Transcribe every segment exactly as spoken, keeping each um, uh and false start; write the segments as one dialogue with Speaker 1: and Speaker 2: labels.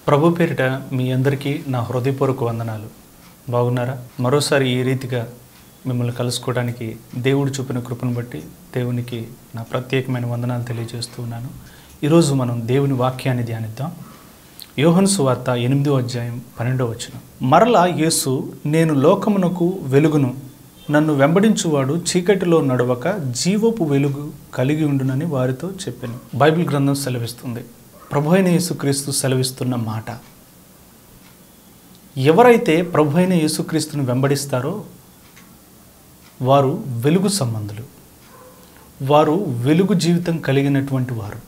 Speaker 1: ప్రభు పేరిట మీ అందరికీ నా హృదయపూర్వక వందనాలు. బాగున్నారా? మరోసారి ఈ రీతిగా మిమ్మల్ని కలుసుకోవడానికి దేవుడు చూపిన కృపను బట్టి దేవునికి నా ప్రత్యేకమైన వందనాలు తెలియజేస్తూ ఉన్నాను. ఈరోజు మనం దేవుని వాక్యాన్ని ధ్యానిద్దాం. యోహాను సువార్త ఎనిమిదో అధ్యాయం పన్నెండో వచనం. మరలా యేసు, నేను లోకమునకు వెలుగును, నన్ను వెంబడించువాడు చీకటిలో నడవక జీవపు వెలుగు కలిగి ఉండునని వారితో చెప్పాను. బైబిల్ గ్రంథం సెలవిస్తుంది. ప్రభు అయిన యేసుక్రీస్తు సెలవిస్తున్న మాట, ఎవరైతే ప్రభు అయిన యేసుక్రీస్తును వెంబడిస్తారో వారు వెలుగు సంబంధులు, వారు వెలుగు జీవితం కలిగినటువంటి వారు.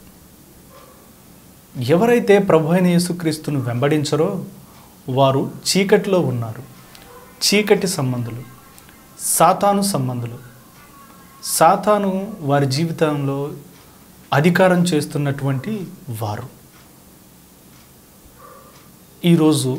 Speaker 1: ఎవరైతే ప్రభు అయిన యేసుక్రీస్తును వెంబడించరో వారు చీకటిలో ఉన్నారు, చీకటి సంబంధులు, సాతాను సంబంధులు. సాతాను వారి జీవితంలో అధికారం చేస్తున్నటువంటి వారు. ఈరోజు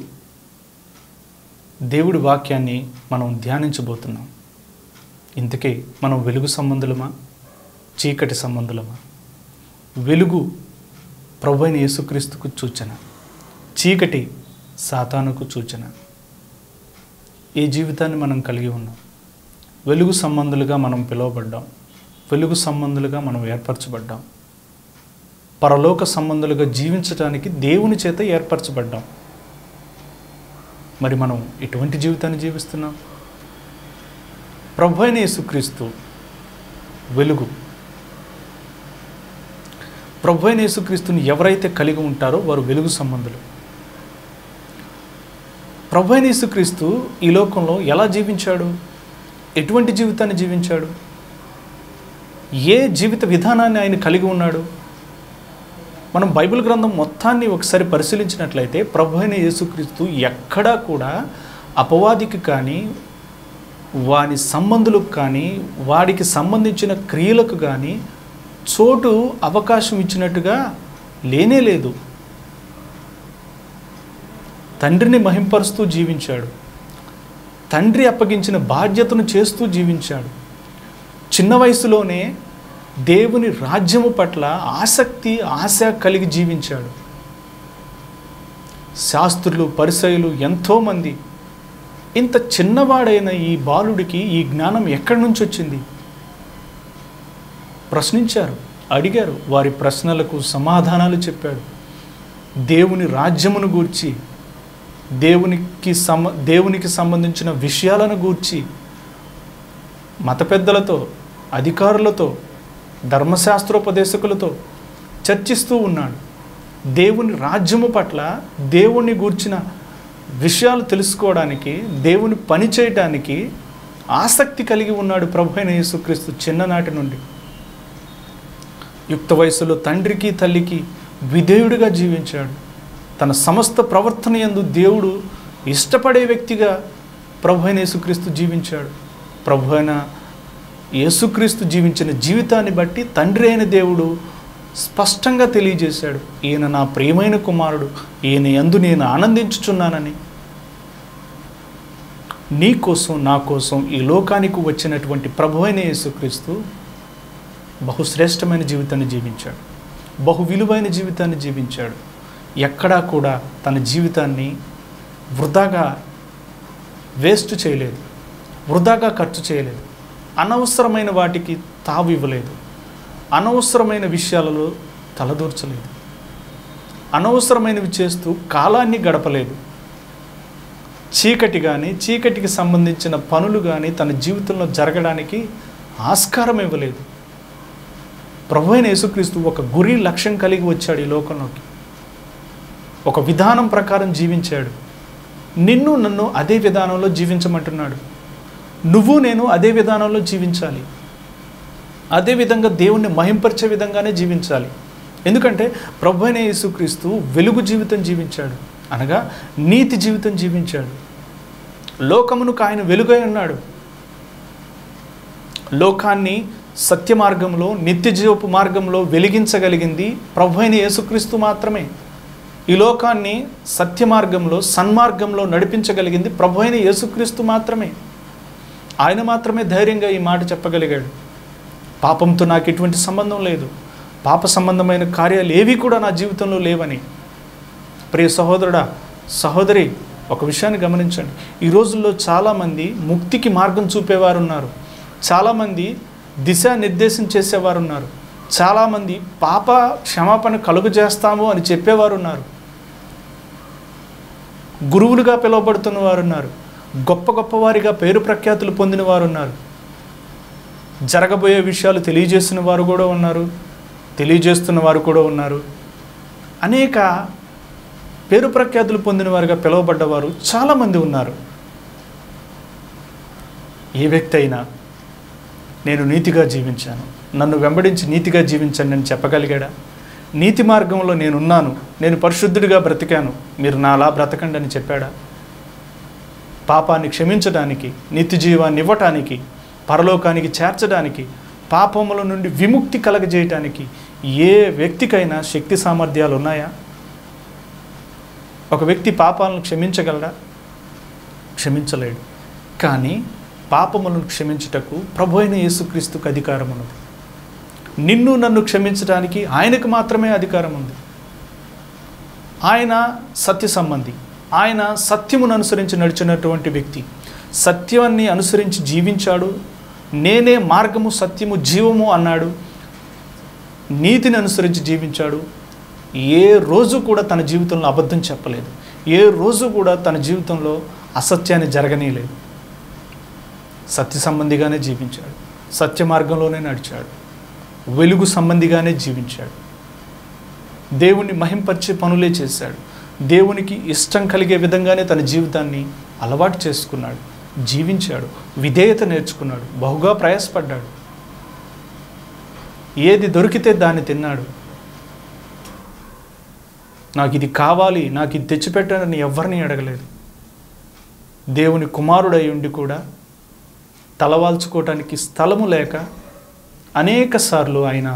Speaker 1: దేవుడి వాక్యాన్ని మనం ధ్యానించబోతున్నాం. ఇంతకీ మనం వెలుగు సంబంధులమా, చీకటి సంబంధులమా? వెలుగు ప్రభు అయిన యేసుక్రీస్తుకు సూచన, చీకటి సాతానుకు సూచన. ఈ జీవితాన్ని మనం కలిగి ఉన్నాం. వెలుగు సంబంధులుగా మనం పిలువబడ్డాం, వెలుగు సంబంధులుగా మనం ఏర్పరచబడ్డాం, పరలోక సంబంధులుగా జీవించడానికి దేవుని చేత ఏర్పరచబడ్డాం. మరి మనం ఎటువంటి జీవితాన్ని జీవిస్తున్నాం? ప్రభు అయిన యేసుక్రీస్తు వెలుగు. ప్రభు అయిన యేసుక్రీస్తుని ఎవరైతే కలిగి ఉంటారో వారు వెలుగు సంబంధులు. ప్రభు అయిన యేసుక్రీస్తు ఈ లోకంలో ఎలా జీవించాడు? ఎటువంటి జీవితాన్ని జీవించాడు? ఏ జీవిత విధానాన్ని ఆయన కలిగి ఉన్నాడు? మనం బైబిల్ గ్రంథం మొత్తాన్ని ఒకసారి పరిశీలించినట్లయితే ప్రభు అయిన యేసుక్రీస్తు ఎక్కడా కూడా అపవాదికి కానీ, వాని సంబంధులకు కానీ, వాడికి సంబంధించిన క్రియలకు కానీ చోటు అవకాశం ఇచ్చినట్టుగా లేనే లేదు. తండ్రిని మహింపరుస్తూ జీవించాడు, తండ్రి అప్పగించిన బాధ్యతను చేస్తూ జీవించాడు. చిన్న వయసులోనే దేవుని రాజ్యము పట్ల ఆసక్తి, ఆశ కలిగి జీవించాడు. శాస్త్రులు, పరిసయ్యులు ఎంతోమంది ఇంత చిన్నవాడైన ఈ బాలుడికి ఈ జ్ఞానం ఎక్కడి నుంచి వచ్చింది ప్రశ్నించారు, అడిగారు. వారి ప్రశ్నలకు సమాధానాలు చెప్పాడు. దేవుని రాజ్యమును గూర్చి, దేవునికి సమ దేవునికి సంబంధించిన విషయాలను గూర్చి మత పెద్దలతో, అధికారులతో, ధర్మశాస్త్రోపదేశకులతో చర్చిస్తూ ఉన్నాడు. దేవుని రాజ్యము పట్ల, దేవుని గూర్చిన విషయాలు తెలుసుకోవడానికి, దేవుని పని చేయడానికి ఆసక్తి కలిగి ఉన్నాడు ప్రభు అయిన యేసుక్రీస్తు చిన్ననాటి నుండి. యుక్త వయసులో తండ్రికి, తల్లికి విధేయుడిగా జీవించాడు. తన సమస్త ప్రవర్తన యందు దేవుడు ఇష్టపడే వ్యక్తిగా ప్రభు అయిన యేసుక్రీస్తు జీవించాడు. ప్రభు అయిన యేసుక్రీస్తు జీవించిన జీవితాన్ని బట్టి తండ్రి అయిన దేవుడు స్పష్టంగా తెలియజేశాడు, ఈయన నా ప్రియమైన కుమారుడు, ఈయన యందు నేను ఆనందించుచున్నానని. నీ కోసం, నా కోసం ఈ లోకానికి వచ్చినటువంటి ప్రభు అయిన యేసుక్రీస్తు బహుశ్రేష్టమైన జీవితాన్ని జీవించాడు, బహు విలువైన జీవితాన్ని జీవించాడు. ఎక్కడా కూడా తన జీవితాన్ని వృధాగా వేస్ట్ చేయలేదు, వృధాగా ఖర్చు చేయలేదు, అనవసరమైన వాటికి తావు ఇవ్వలేదు, అనవసరమైన విషయాలలో తలదూర్చలేదు, అనవసరమైనవి చేస్తూ కాలాన్ని గడపలేదు. చీకటి కానీ, చీకటికి సంబంధించిన పనులు కానీ తన జీవితంలో జరగడానికి ఆస్కారం ఇవ్వలేదు. ప్రభు అయిన యేసుక్రీస్తు ఒక గురి, లక్ష్యం కలిగి వచ్చాడు ఈ లోకంలోకి. ఒక విధానం ప్రకారం జీవించాడు. నిన్ను, నన్ను అదే విధానంలో జీవించమంటున్నాడు. నువ్వు, నేను అదే విధానంలో జీవించాలి. అదేవిధంగా దేవుణ్ణి మహింపరిచే విధంగానే జీవించాలి. ఎందుకంటే ప్రభు అయిన యేసుక్రీస్తు వెలుగు జీవితం జీవించాడు, అనగా నీతి జీవితం జీవించాడు. లోకమునకు ఆయన వెలుగై ఉన్నాడు. లోకాన్ని సత్య మార్గంలో, నిత్య జీవపు మార్గంలో వెలిగించగలిగింది ప్రభు అయిన యేసుక్రీస్తు మాత్రమే. ఈ లోకాన్ని సత్య మార్గంలో, సన్మార్గంలో నడిపించగలిగింది ప్రభు అయిన యేసుక్రీస్తు మాత్రమే. ఆయన మాత్రమే ధైర్యంగా ఈ మాట చెప్పగలిగాడు, పాపంతో నాకు ఎటువంటి సంబంధం లేదు, పాప సంబంధమైన కార్యాలు ఏవి కూడా నా జీవితంలో లేవని. ప్రియ సహోదరుడా, సహోదరి, ఒక విషయాన్ని గమనించండి. ఈ రోజుల్లో చాలామంది ముక్తికి మార్గం చూపేవారు ఉన్నారు, చాలామంది దిశానిర్దేశం చేసేవారు ఉన్నారు, చాలామంది పాప క్షమాపణ కలుగు చేస్తాము అని చెప్పేవారు ఉన్నారు, గురువులుగా పిలువబడుతున్న వారు ఉన్నారు, గొప్ప గొప్పవారిగా పేరు ప్రఖ్యాతులు పొందిన వారు ఉన్నారు, జరగబోయే విషయాలు తెలియజేసిన వారు కూడా ఉన్నారు, తెలియజేస్తున్న వారు కూడా ఉన్నారు. అనేక పేరు ప్రఖ్యాతులు పొందిన వారుగా పిలువబడ్డవారు చాలామంది ఉన్నారు. ఏ వ్యక్తి అయినా నేను నీతిగా జీవించాను, నన్ను వెంబడించి నీతిగా జీవించండి అని చెప్పగలిగాడా? నీతి మార్గంలో నేనున్నాను, నేను పరిశుద్ధుడిగా బ్రతికాను, మీరు నాలా బ్రతకండి అని చెప్పాడా? పాపాన్ని క్షమించడానికి, నిత్య జీవాన్ని ఇవ్వటానికి, పరలోకానికి చేర్చడానికి, పాపముల నుండి విముక్తి కలగజేయటానికి ఏ వ్యక్తికైనా శక్తి సామర్థ్యాలు ఉన్నాయా? ఒక వ్యక్తి పాపాలను క్షమించగలడా? క్షమించలేడు. కానీ పాపములను క్షమించుటకు ప్రభు అయిన యేసుక్రీస్తుకు అధికారం ఉన్నది. నిన్ను నన్ను క్షమించడానికి ఆయనకు మాత్రమే అధికారం ఉంది. ఆయన సత్య సంబంధి, ఆయన సత్యమును అనుసరించి నడిచినటువంటి వ్యక్తి, సత్యాన్ని అనుసరించి జీవించాడు. నేనే మార్గము, సత్యము, జీవము అన్నాడు. నీతిని అనుసరించి జీవించాడు. ఏ రోజు కూడా తన జీవితంలో అబద్ధం చెప్పలేదు, ఏ రోజు కూడా తన జీవితంలో అసత్యాన్ని జరగనీయలేదు. సత్య సంబంధిగానే జీవించాడు, సత్య మార్గంలోనే నడిచాడు, వెలుగు సంబంధిగానే జీవించాడు, దేవుణ్ణి మహింపరిచే పనులే చేశాడు, దేవునికి ఇష్టం కలిగే విధంగానే తన జీవితాన్ని అలవాటు చేసుకున్నాడు, జీవించాడు, విధేయత నేర్చుకున్నాడు, బహుగా ప్రయాసపడ్డాడు. ఏది దొరికితే దాన్ని తిన్నాడు. నాకు ఇది కావాలి, నాకు ఇది తెచ్చిపెట్టానని ఎవరిని అడగలేదు. దేవుని కుమారుడై ఉండి కూడా తలవాల్చుకోవటానికి స్థలము లేక అనేక సార్లు ఆయన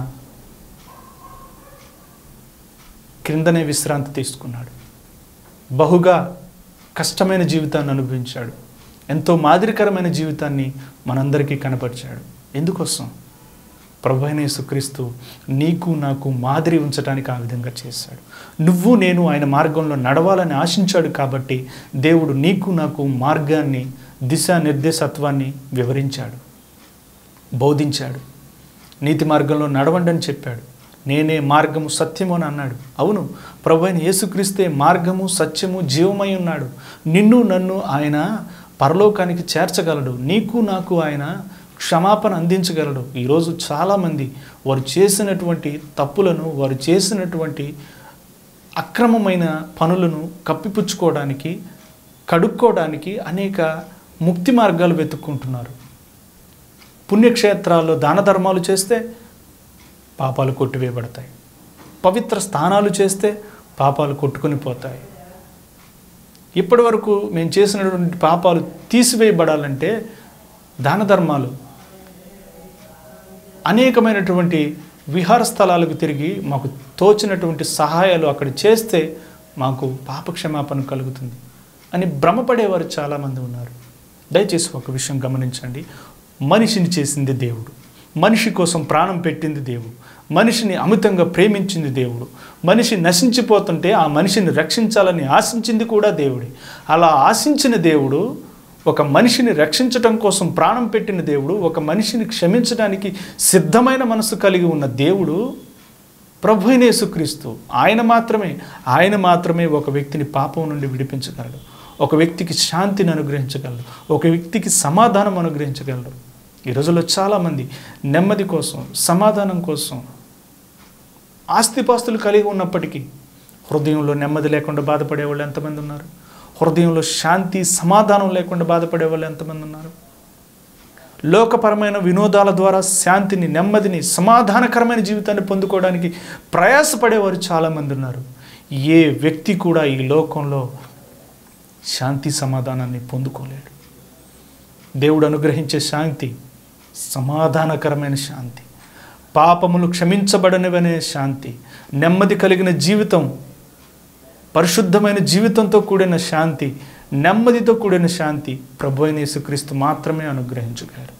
Speaker 1: క్రిందనే విశ్రాంతి తీసుకున్నాడు. బహుగా కష్టమైన జీవితాన్ని అనుభవించాడు. ఎంతో మాదిరికరమైన జీవితాన్ని మనందరికీ కనపరిచాడు. ఎందుకోసం? ప్రభు అయిన యేసుక్రీస్తు నీకు నాకు మాదిరి ఉంచడానికి ఆ విధంగా చేశాడు. నువ్వు నేను ఆయన మార్గంలో నడవాలని ఆశించాడు కాబట్టి దేవుడు నీకు నాకు మార్గాన్ని, దిశానిర్దేశత్వాన్ని వివరించాడు, బోధించాడు. నీతి మార్గంలో నడవండి అని చెప్పాడు. నేనే మార్గము, సత్యము అని అన్నాడు. అవును, ప్రభు అయిన యేసుక్రీస్తే మార్గము, సత్యము, జీవమై ఉన్నాడు. నిన్ను నన్ను ఆయన పరలోకానికి చేర్చగలడు. నీకు నాకు ఆయన క్షమాపణ అందించగలడు. ఈరోజు చాలామంది వారు చేసినటువంటి తప్పులను, వారు చేసినటువంటి అక్రమమైన పనులను కప్పిపుచ్చుకోవడానికి, కడుక్కోవడానికి అనేక ముక్తి మార్గాలు వెతుక్కుంటున్నారు. పుణ్యక్షేత్రాల్లో దాన ధర్మాలు చేస్తే పాపాలు కొట్టివేయబడతాయి, పవిత్ర స్థానాలు చేస్తే పాపాలు కొట్టుకొని పోతాయి. ఇప్పటి వరకు మేము చేసినటువంటి పాపాలు తీసివేయబడాలంటే దాన ధర్మాలు, అనేకమైనటువంటి విహార స్థలాలకు తిరిగి మాకు తోచినటువంటి సహాయాలు అక్కడ చేస్తే మాకు పాపక్షమాపణ కలుగుతుంది అని భ్రమపడేవారు చాలామంది ఉన్నారు. దయచేసి ఒక విషయం గమనించండి. మనిషిని చేసింది దేవుడు, మనిషి కోసం ప్రాణం పెట్టింది దేవుడు, మనిషిని అమితంగా ప్రేమించింది దేవుడు, మనిషి నశించిపోతుంటే ఆ మనిషిని రక్షించాలని ఆశించింది కూడా దేవుడే. అలా ఆశించిన దేవుడు, ఒక మనిషిని రక్షించటం కోసం ప్రాణం పెట్టిన దేవుడు, ఒక మనిషిని క్షమించడానికి సిద్ధమైన మనసు కలిగి ఉన్న దేవుడు ప్రభు అయిన యేసుక్రీస్తు. ఆయన మాత్రమే ఆయన మాత్రమే ఒక వ్యక్తిని పాపం నుండి విడిపించగలడు, ఒక వ్యక్తికి శాంతిని అనుగ్రహించగలడు, ఒక వ్యక్తికి సమాధానం అనుగ్రహించగలడు. ఈ రోజుల్లో చాలామంది నెమ్మది కోసం, సమాధానం కోసం ఆస్తిపాస్తులు కలిగి ఉన్నప్పటికీ హృదయంలో నెమ్మది లేకుండా బాధపడే వాళ్ళు ఎంతమంది ఉన్నారు? హృదయంలో శాంతి, సమాధానం లేకుండా బాధపడే వాళ్ళు ఎంతమంది ఉన్నారు? లోకపరమైన వినోదాల ద్వారా శాంతిని, నెమ్మదిని, సమాధానకరమైన జీవితాన్ని పొందుకోవడానికి ప్రయాసపడేవారు చాలామంది ఉన్నారు. ఏ వ్యక్తి కూడా ఈ లోకంలో శాంతి, సమాధానాన్ని పొందుకోలేడు. దేవుడు అనుగ్రహించే శాంతి సమాధానకరమైన శాంతి, పాపములు క్షమించబడనివనే శాంతి, నెమ్మది కలిగిన జీవితం, పరిశుద్ధమైన జీవితంతో కూడిన శాంతి, నెమ్మదితో కూడిన శాంతి ప్రభు అయిన యేసుక్రీస్తు మాత్రమే అనుగ్రహించగలరు.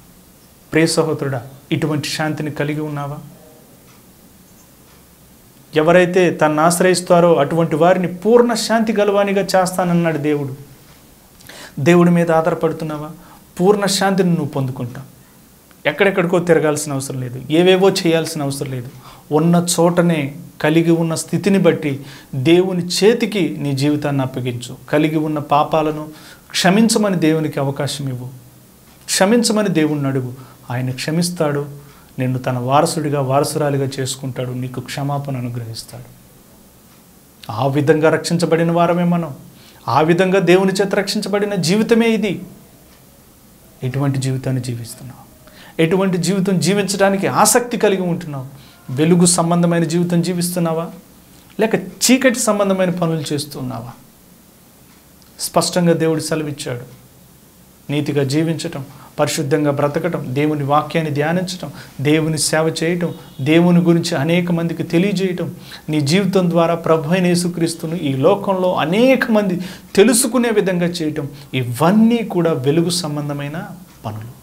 Speaker 1: ప్రియ సహోదరుడా, ఇటువంటి శాంతిని కలిగి ఉన్నావా? ఎవరైతే తన్ను ఆశ్రయిస్తారో అటువంటి వారిని పూర్ణ శాంతి గలవానిగా చేస్తానన్నాడు దేవుడు. దేవుడి మీద ఆధారపడుతున్నావా? పూర్ణ శాంతిని నువ్వు పొందుకుంటావు. ఎక్కడెక్కడికో తిరగాల్సిన అవసరం లేదు, ఏవేవో చేయాల్సిన అవసరం లేదు. ఉన్న చోటనే కలిగి ఉన్న స్థితిని బట్టి దేవుని చేతికి నీ జీవితాన్ని అప్పగించు. కలిగి ఉన్న పాపాలను క్షమించమని దేవునికి అవకాశం ఇవ్వు. క్షమించమని దేవుణ్ణి అడుగు. ఆయన క్షమిస్తాడు. నిన్ను తన వారసుడిగా వారసురాలిగా చేసుకుంటాడు. నీకు క్షమాపణ అనుగ్రహిస్తాడు. ఆ విధంగా రక్షించబడిన వారమే మనం. ఆ విధంగా దేవుని చేత రక్షించబడిన జీవితమే ఇది. ఎటువంటి జీవితాన్ని జీవిస్తున్నావు? ఎటువంటి జీవితం జీవించడానికి ఆసక్తి కలిగి ఉంటున్నావు? వెలుగు సంబంధమైన జీవితం జీవిస్తున్నావా, లేక చీకటి సంబంధమైన పనులు చేస్తున్నావా? స్పష్టంగా దేవుడు సెలవిచ్చాడు. నీతిగా జీవించటం, పరిశుద్ధంగా బ్రతకటం, దేవుని వాక్యాన్ని ధ్యానించటం, దేవుని సేవ చేయటం, దేవుని గురించి అనేక మందికి తెలియజేయటం, నీ జీవితం ద్వారా ప్రభు అయిన యేసుక్రీస్తును ఈ లోకంలో అనేక మంది తెలుసుకునే విధంగా చేయటం, ఇవన్నీ కూడా వెలుగు సంబంధమైన పనులు.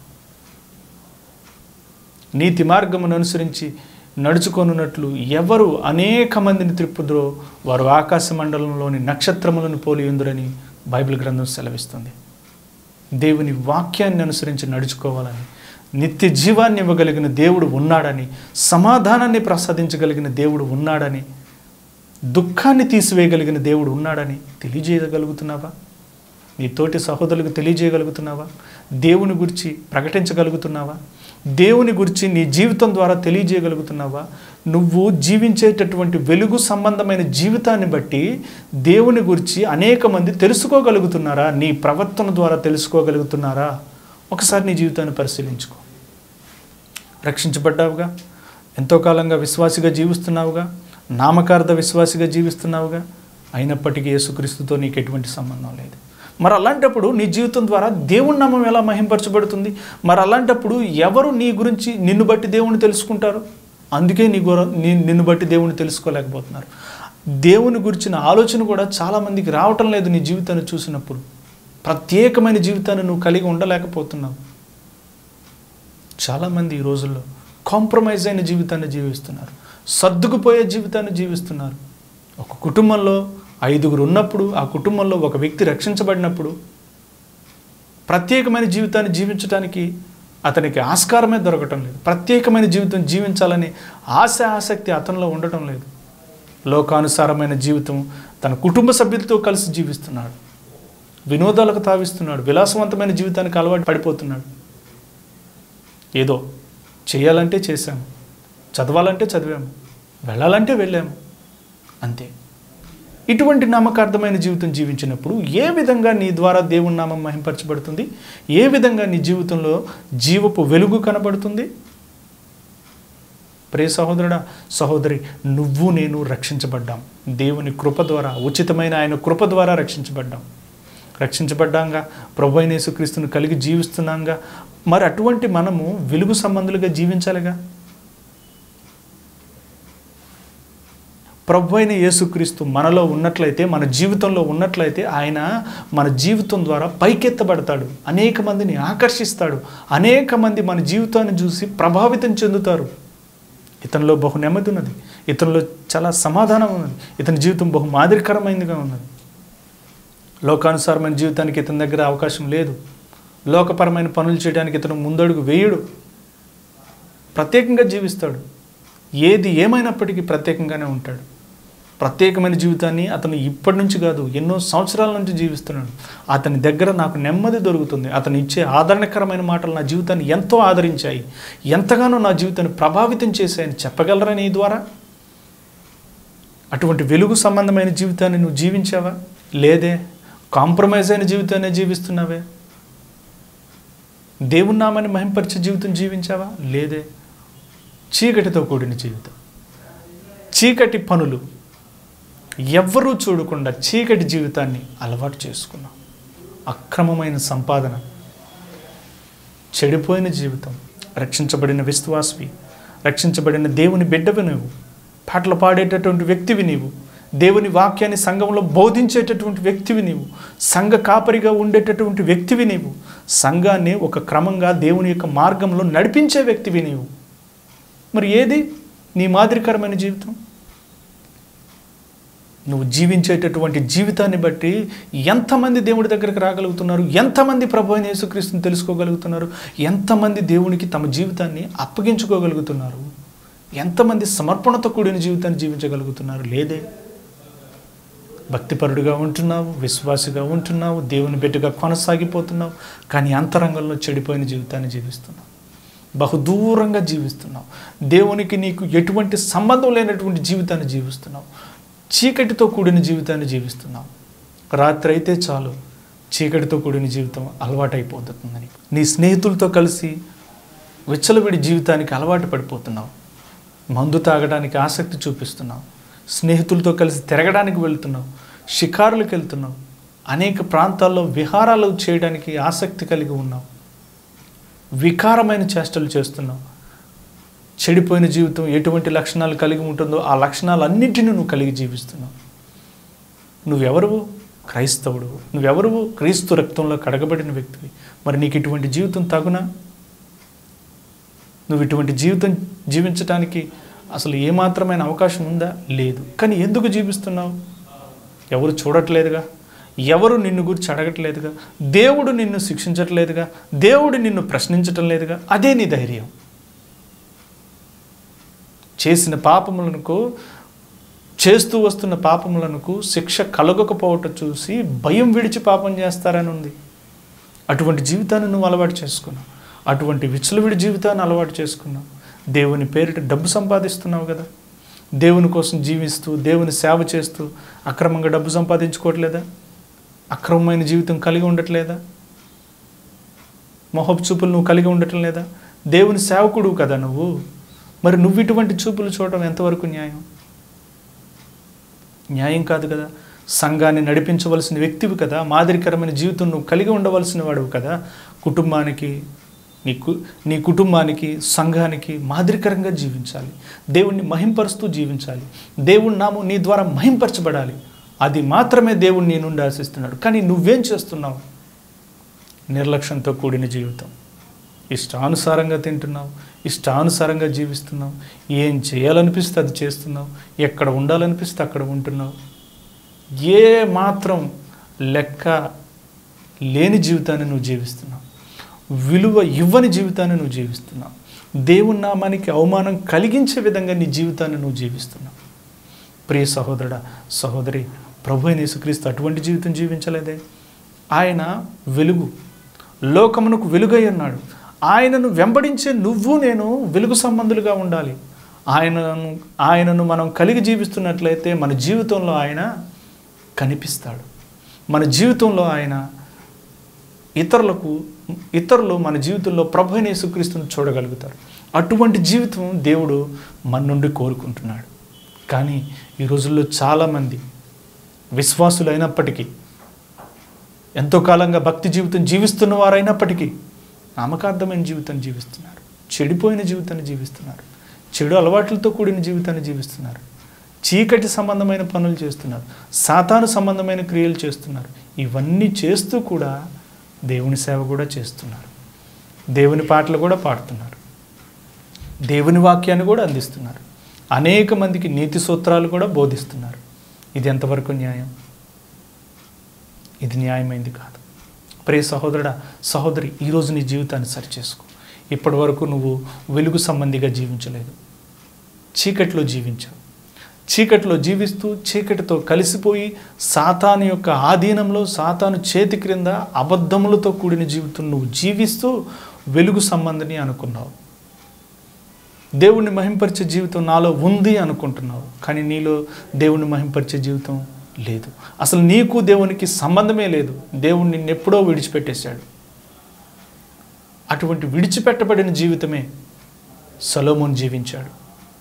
Speaker 1: నీతి మార్గమును అనుసరించి నడుచుకొనున్నట్లు ఎవరు అనేక మందిని త్రిప్పుదురో వారు ఆకాశ మండలంలోని నక్షత్రములను పోలి ఉందురని బైబిల్ గ్రంథం సెలవిస్తుంది. దేవుని వాక్యాన్ని అనుసరించి నడుచుకోవాలని, నిత్య జీవాన్ని ఇవ్వగలిగిన దేవుడు ఉన్నాడని, సమాధానాన్ని ప్రసాదించగలిగిన దేవుడు ఉన్నాడని, దుఃఖాన్ని తీసివేయగలిగిన దేవుడు ఉన్నాడని తెలియజేయగలుగుతున్నావా? నీ తోటి సహోదరులకు తెలియజేయగలుగుతున్నావా? దేవుని గురించి ప్రకటించగలుగుతున్నావా? దేవుని గురించి నీ జీవితం ద్వారా తెలియజేయగలుగుతున్నావా? నువ్వు జీవించేటటువంటి వెలుగు సంబంధమైన జీవితాన్ని బట్టి దేవుని గురించి అనేక మంది తెలుసుకోగలుగుతున్నారా? నీ ప్రవర్తన ద్వారా తెలుసుకోగలుగుతున్నారా? ఒకసారి నీ జీవితాన్ని పరిశీలించుకో. రక్షించబడ్డావుగా, ఎంతో కాలంగా విశ్వాసిగా జీవిస్తున్నావుగా, నామకార్థ విశ్వాసిగా జీవిస్తున్నావుగా, అయినప్పటికీ యేసుక్రీస్తుతో నీకు ఎటువంటి సంబంధం లేదు. మరి అలాంటప్పుడు నీ జీవితం ద్వారా దేవుని నామం ఎలా మహింపరచబడుతుంది? మరి అలాంటప్పుడు ఎవరు నీ గురించి నిన్ను బట్టి దేవుని తెలుసుకుంటారు? అందుకే నీ గుర నిన్ను బట్టి దేవుని తెలుసుకోలేకపోతున్నారు. దేవుని గురించిన ఆలోచన కూడా చాలామందికి రావటం లేదు. నీ జీవితాన్ని చూసినప్పుడు ప్రత్యేకమైన జీవితాన్ని నువ్వు కలిగి ఉండలేకపోతున్నావు. చాలామంది ఈ రోజుల్లో కాంప్రమైజ్ అయిన జీవితాన్ని జీవిస్తున్నారు, సర్దుకుపోయే జీవితాన్ని జీవిస్తున్నారు. ఒక కుటుంబంలో ఐదుగురు ఉన్నప్పుడు, ఆ కుటుంబంలో ఒక వ్యక్తి రక్షించబడినప్పుడు ప్రత్యేకమైన జీవితాన్ని జీవించడానికి అతనికి ఆస్కారమే దొరకటం లేదు. ప్రత్యేకమైన జీవితం జీవించాలని ఆశ ఆసక్తి అతనిలో ఉండటం లేదు. లోకానుసారమైన జీవితం తన కుటుంబ సభ్యులతో కలిసి జీవిస్తున్నాడు, వినోదాలకు తావిస్తున్నాడు, విలాసవంతమైన జీవితానికి అలవాటు పడిపోతున్నాడు. ఏదో చేయాలంటే చేశాము, చదవాలంటే చదివాము, వెళ్ళాలంటే వెళ్ళాము, అంతే. ఇటువంటి నామకార్థమైన జీవితం జీవించినప్పుడు ఏ విధంగా నీ ద్వారా దేవుని నామం మహింపరచబడుతుంది? ఏ విధంగా నీ జీవితంలో జీవపు వెలుగు కనబడుతుంది? ప్రియ సహోదరుడా, సహోదరి, నువ్వు నేను రక్షించబడ్డాం. దేవుని కృప ద్వారా, ఉచితమైన ఆయన కృప ద్వారా రక్షించబడ్డాం. రక్షించబడ్డాంగా, ప్రభు అయిన యేసుక్రీస్తును కలిగి జీవిస్తున్నాంగా. మరి అటువంటి మనము వెలుగు సంబంధులుగా జీవించాలిగా. ప్రభు అయిన యేసుక్రీస్తు మనలో ఉన్నట్లయితే, మన జీవితంలో ఉన్నట్లయితే, ఆయన మన జీవితం ద్వారా పైకెత్తబడతాడు, అనేక మందిని ఆకర్షిస్తాడు, అనేక మంది మన జీవితాన్ని చూసి ప్రభావితం చెందుతారు. ఇతనిలో బహు నెమ్మది ఉన్నది, ఇతనిలో చాలా సమాధానం ఉన్నది, ఇతని జీవితం బహు మాదిరికరమైనదిగా ఉన్నది. లోకానుసారమైన జీవితానికి ఇతని దగ్గర అవకాశం లేదు. లోకపరమైన పనులు చేయడానికి ఇతను ముందడుగు వేయడు. ప్రత్యేకంగా జీవిస్తాడు. ఏది ఏమైనప్పటికీ ప్రత్యేకంగానే ఉంటాడు. ప్రత్యేకమైన జీవితాన్ని అతను ఇప్పటి నుంచి కాదు, ఎన్నో సంవత్సరాల నుంచి జీవిస్తున్నాడు. అతని దగ్గర నాకు నెమ్మది దొరుకుతుంది. అతను ఇచ్చే ఆదరణకరమైన మాటలు నా జీవితాన్ని ఎంతో ఆదరించాయి, ఎంతగానో నా జీవితాన్ని ప్రభావితం చేశాయని చెప్పగలరా నీ ద్వారా? అటువంటి వెలుగు సంబంధమైన జీవితాన్ని నువ్వు జీవించావా? లేదే. కాంప్రమైజ్ అయిన జీవితాన్ని జీవిస్తున్నావే. దేవుని నామాన్ని మహింపరిచే జీవితం జీవించావా? లేదే. చీకటితో కూడిన జీవితం, చీకటి పనులు, ఎవ్వరూ చూడకుండా చీకటి జీవితాన్ని అలవాటు చేసుకున్నాం. అక్రమమైన సంపాదన, చెడిపోయిన జీవితం. రక్షించబడిన విశ్వాసివి, రక్షించబడిన దేవుని బిడ్డవి నీవు, పాటలు పాడేటటువంటి వ్యక్తివి నీవు, దేవుని వాక్యాన్ని సంఘంలో బోధించేటటువంటి వ్యక్తివి నీవు, సంఘ కాపరిగా ఉండేటటువంటి వ్యక్తివి నీవు, సంఘాన్ని ఒక క్రమంగా దేవుని యొక్క మార్గంలో నడిపించే వ్యక్తివి నీవు. మరి ఏది నీ మాదిరికరమైన జీవితం? నువ్వు జీవించేటటువంటి జీవితాన్ని బట్టి ఎంతమంది దేవుడి దగ్గరికి రాగలుగుతున్నారు, ఎంతమంది ప్రభు అయిన యేసుక్రీస్తుని తెలుసుకోగలుగుతున్నారు, ఎంతమంది దేవునికి తమ జీవితాన్ని అప్పగించుకోగలుగుతున్నారు, ఎంతమంది సమర్పణతో కూడిన జీవితాన్ని జీవించగలుగుతున్నారు? లేదే. భక్తిపరుడుగా ఉంటున్నావు, విశ్వాసిగా ఉంటున్నావు, దేవుని బిడ్డగా కొనసాగిపోతున్నావు, కానీ అంతరంగంలో చెడిపోయిన జీవితాన్ని జీవిస్తున్నావు, బహుదూరంగా జీవిస్తున్నావు, దేవునికి నీకు ఎటువంటి సంబంధం లేనటువంటి జీవితాన్ని జీవిస్తున్నావు, చీకటితో కూడిన జీవితాన్ని జీవిస్తున్నావు. రాత్రి అయితే చాలు చీకటితో కూడిన జీవితం అలవాటైపోతుందని నీ స్నేహితులతో కలిసి విచ్చలవిడి జీవితానికి అలవాటు పడిపోతున్నావు, మందు తాగడానికి ఆసక్తి చూపిస్తున్నావు, స్నేహితులతో కలిసి తిరగడానికి వెళ్తున్నావు, షికారులకు వెళ్తున్నావు, అనేక ప్రాంతాల్లో విహారాలు చేయడానికి ఆసక్తి కలిగి ఉన్నావు, వికారమైన చేష్టలు చేస్తున్నావు. చెడిపోయిన జీవితం ఎటువంటి లక్షణాలు కలిగి ఉంటుందో ఆ లక్షణాలన్నింటినీ నువ్వు కలిగి జీవిస్తున్నావు. నువ్వెవరు? క్రైస్తవుడు. నువ్వెవరు? క్రీస్తు రక్తంలో కడగబడిన వ్యక్తివి. మరి నీకు ఇటువంటి జీవితం తగునా? నువ్వు ఇటువంటి జీవితం జీవించడానికి అసలు ఏమాత్రమైన అవకాశం ఉందా? లేదు. కానీ ఎందుకు జీవిస్తున్నావు? ఎవరు చూడట్లేదుగా, ఎవరు నిన్ను గురించి అడగట్లేదుగా, దేవుడు నిన్ను శిక్షించట్లేదుగా, దేవుడు నిన్ను ప్రశ్నించటం లేదుగా. అదే నీ ధైర్యం. చేసిన పాపములకు, చేస్తూ వస్తున్న పాపములకు శిక్ష కలగకపోవటం చూసి భయం విడిచి పాపం చేస్తారని ఉంది. అటువంటి జీవితాన్ని నువ్వు అలవాటు చేసుకున్నావు, అటువంటి విచ్చలవిడి జీవితాన్ని అలవాటు చేసుకున్నావు. దేవుని పేరిట డబ్బు సంపాదిస్తున్నావు కదా, దేవుని కోసం జీవిస్తూ దేవుని సేవ చేస్తూ అక్రమంగా డబ్బు సంపాదించుకోవట్లేదా? అక్రమమైన జీవితం కలిగి ఉండట్లేదా? మొహపు చూపులు నువ్వు కలిగి ఉండటం లేదా? దేవుని సేవకుడు కదా నువ్వు. మరి నువ్వు ఇటువంటి చూపులు చూడటం ఎంతవరకు న్యాయం? న్యాయం కాదు కదా. సంఘాన్ని నడిపించవలసిన వ్యక్తివి కదా, మాదిరికరమైన జీవితం నువ్వు కలిగి ఉండవలసిన వాడువు కదా. కుటుంబానికి, నీకు నీ కుటుంబానికి, సంఘానికి మాదిరికరంగా జీవించాలి, దేవుణ్ణి మహింపరుస్తూ జీవించాలి, దేవుని నామం నీ ద్వారా మహింపరచబడాలి. అది మాత్రమే దేవుడు నీ నుండి ఆశిస్తున్నాడు. కానీ నువ్వేం చేస్తున్నావు? నిర్లక్ష్యంతో కూడిన జీవితం. ఇష్టానుసారంగా తింటున్నావు, ఇష్టానుసారంగా జీవిస్తున్నావు, ఏం చేయాలనిపిస్తే అది చేస్తున్నావు, ఎక్కడ ఉండాలనిపిస్తే అక్కడ ఉంటున్నావు. ఏ మాత్రం లెక్క లేని జీవితాన్ని నువ్వు జీవిస్తున్నావు, విలువ ఇవ్వని జీవితాన్ని నువ్వు జీవిస్తున్నావు, దేవుని నామానికి అవమానం కలిగించే విధంగా నీ జీవితాన్ని నువ్వు జీవిస్తున్నావు. ప్రియ సహోదరుడా, సహోదరి, ప్రభు అయిన యేసుక్రీస్తు అటువంటి జీవితం జీవించలేదే. ఆయన వెలుగు, లోకమునకు వెలుగై ఉన్నాడు. ఆయనను వెంబడించే నువ్వు నేను వెలుగు సంబంధులుగా ఉండాలి. ఆయనను ఆయనను మనం కలిగి జీవిస్తున్నట్లయితే మన జీవితంలో ఆయన కనిపిస్తాడు. మన జీవితంలో ఆయన ఇతరులకు ఇతరులు మన జీవితంలో ప్రభు అయిన యేసుక్రీస్తును చూడగలుగుతారు. అటువంటి జీవితం దేవుడు మన నుండి కోరుకుంటున్నాడు. కానీ ఈ రోజుల్లో చాలామంది విశ్వాసులు అయినప్పటికీ, ఎంతో కాలంగా భక్తి జీవితం జీవిస్తున్న వారైనప్పటికీ నామకార్థమైన జీవితాన్ని జీవిస్తున్నారు, చెడిపోయిన జీవితాన్ని జీవిస్తున్నారు, చెడు అలవాట్లతో కూడిన జీవితాన్ని జీవిస్తున్నారు, చీకటి సంబంధమైన పనులు చేస్తున్నారు, సాతాను సంబంధమైన క్రియలు చేస్తున్నారు. ఇవన్నీ చేస్తూ కూడా దేవుని సేవ కూడా చేస్తున్నారు, దేవుని పాటలు కూడా పాడుతున్నారు, దేవుని వాక్యాన్ని కూడా అందిస్తున్నారు, అనేక మందికి నీతి సూత్రాలు కూడా బోధిస్తున్నారు. ఇది ఎంతవరకు న్యాయం? ఇది న్యాయమైంది కాదు. ప్రియ సహోదరుడా, సహోదరి, ఈరోజు నీ జీవితాన్ని సరిచేసుకో. ఇప్పటి వరకు నువ్వు వెలుగు సంబంధిగా జీవించలేదు, చీకటిలో జీవించావు. చీకటిలో జీవిస్తూ చీకటితో కలిసిపోయి సాతాను యొక్క ఆధీనంలో, సాతాను చేతి క్రింద అబద్ధములతో కూడిన జీవితం నువ్వు జీవిస్తూ వెలుగు సంబంధిని అనుకున్నావు. దేవుణ్ణి మహింపరిచే జీవితం నాలో ఉంది అనుకుంటున్నావు, కానీ నీలో దేవుణ్ణి మహింపరిచే జీవితం లేదు. అసలు నీకు దేవునికి సంబంధమే లేదు. దేవుడు నిన్నెప్పుడో విడిచిపెట్టేశాడు. అటువంటి విడిచిపెట్టబడిన జీవితమే సొలొమోను జీవించాడు.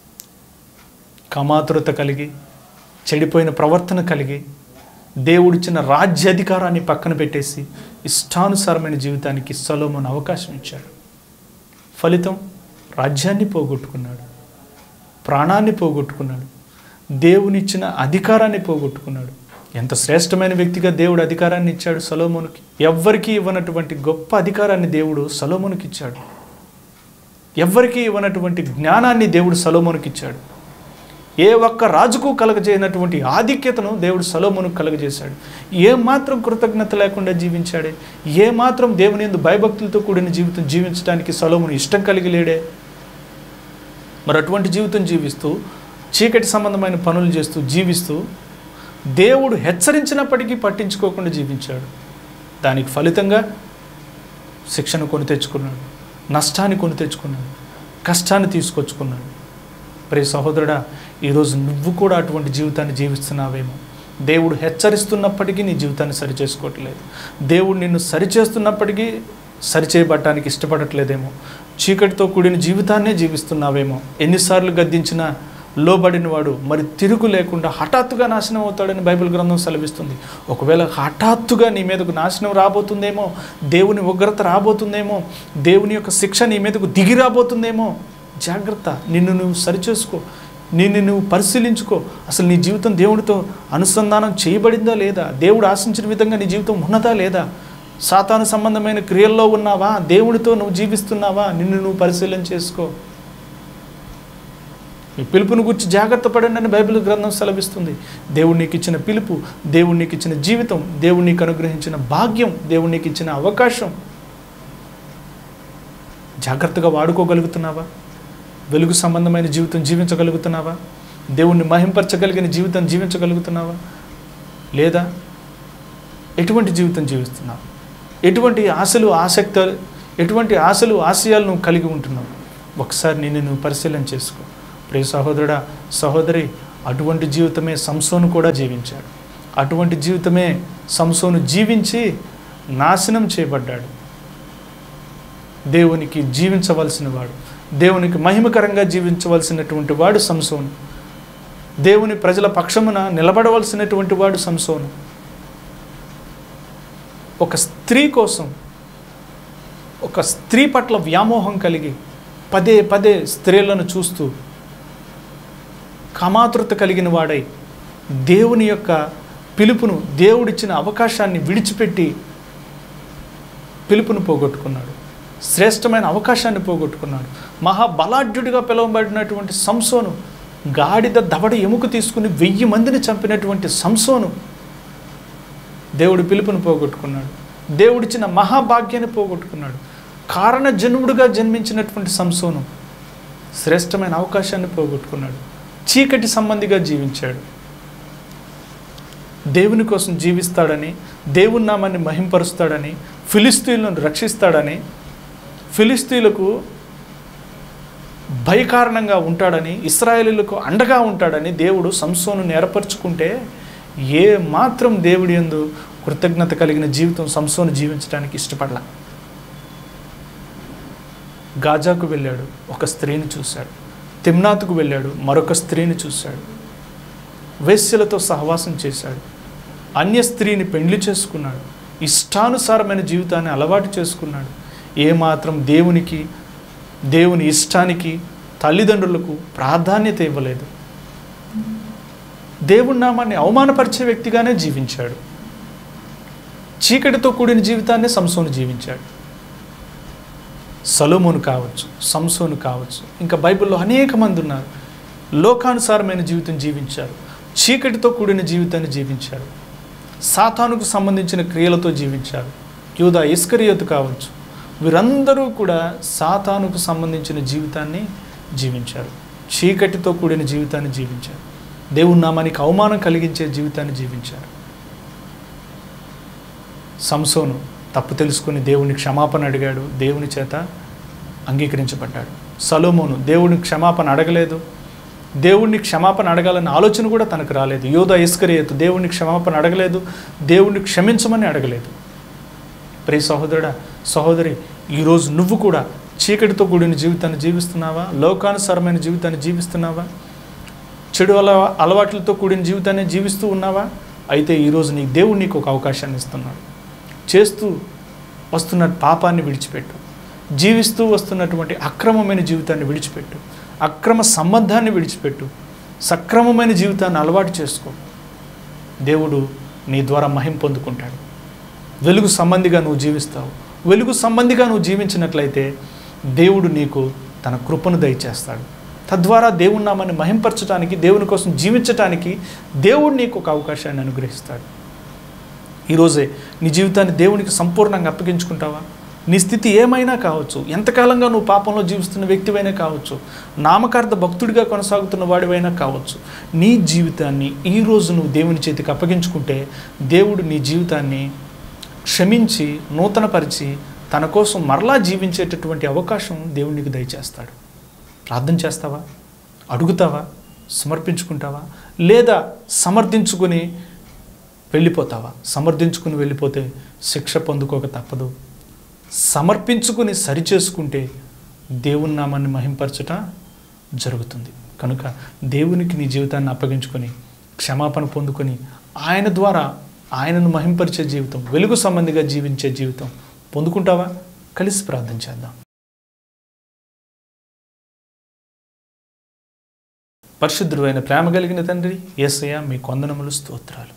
Speaker 1: కామాతురత కలిగి, చెడిపోయిన ప్రవర్తన కలిగి, దేవుడిచ్చిన రాజ్యాధికారాన్ని పక్కన పెట్టేసి ఇష్టానుసారమైన జీవితానికి సొలొమోను అవకాశం ఇచ్చాడు. ఫలితం రాజ్యాన్ని పోగొట్టుకున్నాడు, ప్రాణాన్ని పోగొట్టుకున్నాడు, దేవునిచ్చిన అధికారాన్ని పోగొట్టుకున్నాడు. ఎంత శ్రేష్టమైన వ్యక్తిగా దేవుడు అధికారాన్ని ఇచ్చాడు సొలొమోనుకి. ఎవ్వరికీ ఇవ్వనటువంటి గొప్ప అధికారాన్ని దేవుడు సొలొమోనుకి ఇచ్చాడు. ఎవ్వరికీ ఇవ్వనటువంటి జ్ఞానాన్ని దేవుడు సొలొమోనుకి ఇచ్చాడు. ఏ ఒక్క రాజుకు కలగజేయనటువంటి ఆధిక్యతను దేవుడు సొలొమోనుకు కలగజేశాడు. ఏమాత్రం కృతజ్ఞత లేకుండా జీవించాడే, ఏమాత్రం దేవుని యందు భయభక్తులతో కూడిన జీవితం జీవించడానికి సొలొమోను ఇష్టం కలిగి లేడే. మరి అటువంటి జీవితం జీవిస్తూ చీకటి సంబంధమైన పనులు చేస్తూ జీవిస్తూ దేవుడు హెచ్చరించినప్పటికీ పట్టించుకోకుండా జీవించాడు. దానికి ఫలితంగా శిక్షను కొని తెచ్చుకున్నాడు, నష్టాన్ని కొని తెచ్చుకున్నాడు, కష్టాన్ని తీసుకొచ్చుకున్నాడు. ప్రియ సహోదరుడా, ఈరోజు నువ్వు కూడా అటువంటి జీవితాన్ని జీవిస్తున్నావేమో. దేవుడు హెచ్చరిస్తున్నప్పటికీ నీ జీవితాన్ని సరిచేసుకోవట్లేదు. దేవుడు నిన్ను సరిచేస్తున్నప్పటికీ సరిచేయబడటానికి ఇష్టపడట్లేదేమో. చీకటితో కూడిన జీవితాన్నే జీవిస్తున్నావేమో. ఎన్నిసార్లు గద్దించినా లోబడిన వాడు మరి తిరుగు లేకుండా హఠాత్తుగా నాశనం అవుతాడని బైబిల్ గ్రంథం సెలవిస్తుంది. ఒకవేళ హఠాత్తుగా నీ మీదకు నాశనం రాబోతుందేమో, దేవుని ఉగ్రత రాబోతుందేమో, దేవుని యొక్క శిక్ష నీ మీదకు దిగి రాబోతుందేమో. జాగ్రత్త, నిన్ను నువ్వు సరిచేసుకో, నిన్ను నువ్వు పరిశీలించుకో. అసలు నీ జీవితం దేవుడితో అనుసంధానం చేయబడిందా లేదా? దేవుడు ఆశించిన విధంగా నీ జీవితం ఉన్నదా లేదా? సాతాను సంబంధమైన క్రియల్లో ఉన్నావా? దేవుడితో నువ్వు జీవిస్తున్నావా? నిన్ను నువ్వు పరిశీలన చేసుకో. ఈ పిలుపుని గురించి జాగ్రత్త పడండి అని బైబిల్ గ్రంథం సెలవిస్తుంది. దేవుడు నీకు ఇచ్చిన పిలుపు, దేవుడు నీకు ఇచ్చిన జీవితం, దేవుడు నీకు అనుగ్రహించిన భాగ్యం, దేవుడు నీకు ఇచ్చిన అవకాశం జాగ్రత్తగా వాడుకోగలుగుతున్నావా? వెలుగు సంబంధమైన జీవితం జీవించగలుగుతున్నావా? దేవుణ్ణి మహింపరచగలిగిన జీవితం జీవించగలుగుతున్నావా? లేదా ఎటువంటి జీవితం జీవిస్తున్నావు? ఎటువంటి ఆశలు ఆసక్తి ఎటువంటి ఆశలు ఆశయాలు నువ్వు కలిగి ఉంటున్నావు? ఒకసారి నిన్ను నువ్వు పరిశీలన చేసుకో. ప్రియ సహోదరుడా, సహోదరి, అటువంటి జీవితమే సంసోను కూడా జీవించాడు. అటువంటి జీవితమే సంసోను జీవించి నాశనం చేయబడ్డాడు. దేవునికి జీవించవలసిన వాడు, దేవునికి మహిమకరంగా జీవించవలసినటువంటి వాడు సంసోను. దేవుని ప్రజల పక్షమున నిలబడవలసినటువంటి వాడు సంసోను. ఒక స్త్రీ కోసం, ఒక స్త్రీ పట్ల వ్యామోహం కలిగి పదే పదే స్త్రీలను చూస్తూ కామాతృత కలిగిన వాడై దేవుని యొక్క పిలుపును, దేవుడిచ్చిన అవకాశాన్ని విడిచిపెట్టి పిలుపును పోగొట్టుకున్నాడు. శ్రేష్టమైన అవకాశాన్ని పోగొట్టుకున్నాడు. మహాబలాఢ్యుడిగా పిలువబడినటువంటి సంసోను, గాడిద దవడ ఎముక తీసుకుని వెయ్యి మందిని చంపినటువంటి సంసోను దేవుడి పిలుపును పోగొట్టుకున్నాడు. దేవుడిచ్చిన మహాభాగ్యాన్ని పోగొట్టుకున్నాడు. కారణ జన్ముడుగా జన్మించినటువంటి సంసోను శ్రేష్టమైన అవకాశాన్ని పోగొట్టుకున్నాడు. చీకటి సంబంధిగా జీవించాడు. దేవుని కోసం జీవిస్తాడని, దేవుని నామాన్ని మహింపరుస్తాడని, ఫిలిస్తీన్లను రక్షిస్తాడని, ఫిలిస్తీన్లకు భయకారణంగా ఉంటాడని, ఇశ్రాయేలీయులకు అండగా ఉంటాడని దేవుడు సంసోను ఏర్పరచుకుంటే ఏ మాత్రం దేవుడి యందు కృతజ్ఞత కలిగిన జీవితం సంసోను జీవించడానికి ఇష్టపడలా. గాజాకు వెళ్ళాడు, ఒక స్త్రీని చూశాడు. తిమ్నాతుకు వెళ్ళాడు, మరొక స్త్రీని చూశాడు. వేశ్యలతో సహవాసం చేశాడు. అన్య స్త్రీని పెండ్లి చేసుకున్నాడు. ఇష్టానుసారమైన జీవితాన్ని అలవాటు చేసుకున్నాడు. ఏమాత్రం దేవునికి, దేవుని ఇష్టానికి, తల్లిదండ్రులకు ప్రాధాన్యత ఇవ్వలేదు. దేవుని నామాన్ని అవమానపరిచే వ్యక్తిగానే జీవించాడు. చీకటితో కూడిన జీవితాన్ని సంసోను జీవించాడు. సొలొమోను కావచ్చు, సంసోను కావచ్చు, ఇంకా బైబిల్లో అనేక మంది ఉన్నారు. లోకానుసారమైన జీవితం జీవించారు. చీకటితో కూడిన జీవితాన్ని జీవించారు. సాతానుకు సంబంధించిన క్రియలతో జీవించారు. యూదా ఇస్కరియోతు కావచ్చు, వీరందరూ కూడా సాతానుకు సంబంధించిన జీవితాన్ని జీవించారు. చీకటితో కూడిన జీవితాన్ని జీవించారు. దేవుని నామానికి అవమానం కలిగించే జీవితాన్ని జీవించారు. సంసోను తప్పు తెలుసుకుని దేవుని క్షమాపణ అడిగాడు, దేవుని చేత అంగీకరించబడ్డాడు. సొలొమోను దేవుని క్షమాపణ అడగలేదు, దేవుణ్ణి క్షమాపణ అడగాలన్న ఆలోచన కూడా తనకు రాలేదు. యూదా ఇస్కరియోతు దేవుని క్షమాపణ అడగలేదు, దేవుణ్ణి క్షమించమని అడగలేదు. ప్రియ సహోదరుడా, సహోదరి, ఈరోజు నువ్వు కూడా చీకటితో కూడిన జీవితాన్ని జీవిస్తున్నావా? లోకానుసారమైన జీవితాన్ని జీవిస్తున్నావా? చెడు అల అలవాట్లతో కూడిన జీవితాన్ని జీవిస్తూ ఉన్నావా? అయితే ఈరోజు నీ దేవుడు నీకు ఒక అవకాశాన్ని ఇస్తున్నాడు. చేస్తూ వస్తున్న పాపాన్ని విడిచిపెట్టు. జీవిస్తూ వస్తున్నటువంటి అక్రమమైన జీవితాన్ని విడిచిపెట్టు. అక్రమ సంబంధాన్ని విడిచిపెట్టు. సక్రమమైన జీవితాన్ని అలవాటు చేసుకో. దేవుడు నీ ద్వారా మహిమ పొందుకుంటాడు. వెలుగు సంబంధిగా నువ్వు జీవిస్తావు. వెలుగు సంబంధిగా నువ్వు జీవించినట్లయితే దేవుడు నీకు తన కృపను దయచేస్తాడు. తద్వారా దేవుని నామాన్ని మహింపరచడానికి, దేవుని కోసం జీవించటానికి దేవుడు నీకు ఒక అవకాశాన్ని అనుగ్రహిస్తాడు. ఈరోజే నీ జీవితాన్ని దేవునికి సంపూర్ణంగా అప్పగించుకుంటావా? నీ స్థితి ఏమైనా కావచ్చు, ఎంతకాలంగా నువ్వు పాపంలో జీవిస్తున్న వ్యక్తివైనా కావచ్చు, నామకార్థ భక్తుడిగా కొనసాగుతున్న వాడివైనా కావచ్చు, నీ జీవితాన్ని ఈరోజు నువ్వు దేవుని చేతికి అప్పగించుకుంటే దేవుడు నీ జీవితాన్ని క్షమించి నూతనపరిచి తన కోసం మరలా జీవించేటటువంటి అవకాశం దేవునికి దయచేస్తాడు. ప్రార్థన చేస్తావా? అడుగుతావా? సమర్పించుకుంటావా? లేదా సమర్థించుకుని వెళ్ళిపోతావా? సమర్థించుకుని వెళ్ళిపోతే శిక్ష పొందుకోక తప్పదు. సమర్పించుకుని సరిచేసుకుంటే దేవుని నామాన్ని మహింపరచట జరుగుతుంది. కనుక దేవునికి నీ జీవితాన్ని అప్పగించుకొని క్షమాపణ పొందుకొని ఆయన ద్వారా ఆయనను మహింపరిచే జీవితం, వెలుగు సంబంధిగా జీవించే జీవితం పొందుకుంటావా? కలిసి ప్రార్థన చేద్దాం. పరిశుద్ధుడైన ప్రేమ కలిగిన తండ్రి యేసయ్య, మీ వందనములు, స్తోత్రాలు.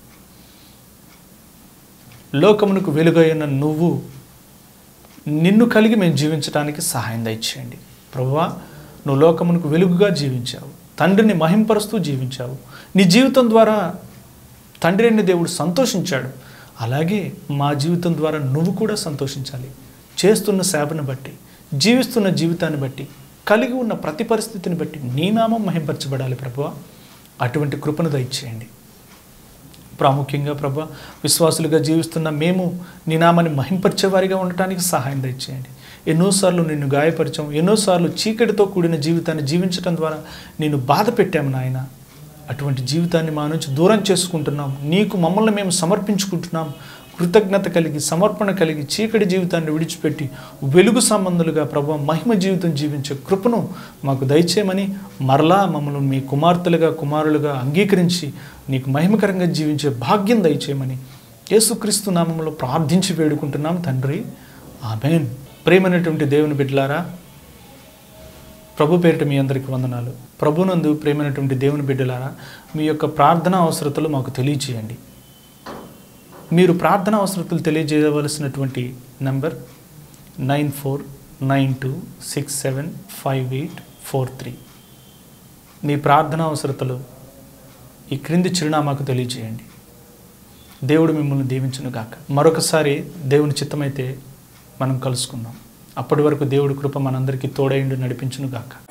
Speaker 1: లోకమునకు వెలుగైన నువ్వు, నిన్ను కలిగి మేము జీవించడానికి సహాయం దయచేయండి. ప్రభువా, నువ్వు లోకమునకు వెలుగుగా జీవించావు, తండ్రిని మహింపరుస్తూ జీవించావు. నీ జీవితం ద్వారా తండ్రి అయిన దేవుడు సంతోషించాడు. అలాగే మా జీవితం ద్వారా నువ్వు కూడా సంతోషించాలి. చేస్తున్న సేవను బట్టి, జీవిస్తున్న జీవితాన్ని బట్టి, కలిగి ఉన్న ప్రతి పరిస్థితిని బట్టి నీ నామం మహింపరచబడాలి ప్రభువా. అటువంటి కృపను దయచేయండి. ప్రాముఖ్యంగా ప్రభువా, విశ్వాసులుగా జీవిస్తున్న మేము నీ నామాన్ని మహింపరిచేవారిగా ఉండటానికి సహాయం దయచేయండి. ఎన్నోసార్లు నిన్ను గాయపరిచాం, ఎన్నోసార్లు చీకటితో కూడిన జీవితాన్ని జీవించడం ద్వారా నేను బాధ పెట్టాము నాయన. అటువంటి జీవితాన్ని మా నుంచి దూరం చేసుకుంటున్నాం. నీకు మమ్మల్ని మేము సమర్పించుకుంటున్నాం. కృతజ్ఞత కలిగి, సమర్పణ కలిగి, చీకటి జీవితాన్ని విడిచిపెట్టి వెలుగు సంబంధులుగా ప్రభువా మహిమ జీవితం జీవించే కృపను మాకు దయచేయమని, మరలా మమ్మల్ని మీ కుమార్తెలుగా, కుమారులుగా అంగీకరించి నీకు మహిమకరంగా జీవించే భాగ్యం దయచేయమని యేసుక్రీస్తు నామములో ప్రార్థించి వేడుకుంటున్నాం తండ్రి. ఆమేన్. ప్రేమైనటువంటి దేవుని బిడ్డలారా, ప్రభు పేరిట మీ అందరికీ వందనాలు. ప్రభునందు ప్రేమైనటువంటి దేవుని బిడ్డలారా, మీ యొక్క ప్రార్థన అవసరతలు మాకు తెలియచేయండి. మీరు ప్రార్థన అవసరతలు తెలియజేయవలసినటువంటి number nine four nine two six seven five eight four three. మీ ప్రార్థన అవసరతలు ఈ క్రింది చిరునామాకు తెలియజేయండి. దేవుడు మిమ్మల్ని దీవించును గాక. మరొకసారి దేవుని చిత్తమైతే మనం కలుసుకుందాం. అప్పటి వరకు దేవుడి కృప మనందరికీ తోడైండి నడిపించును గాక.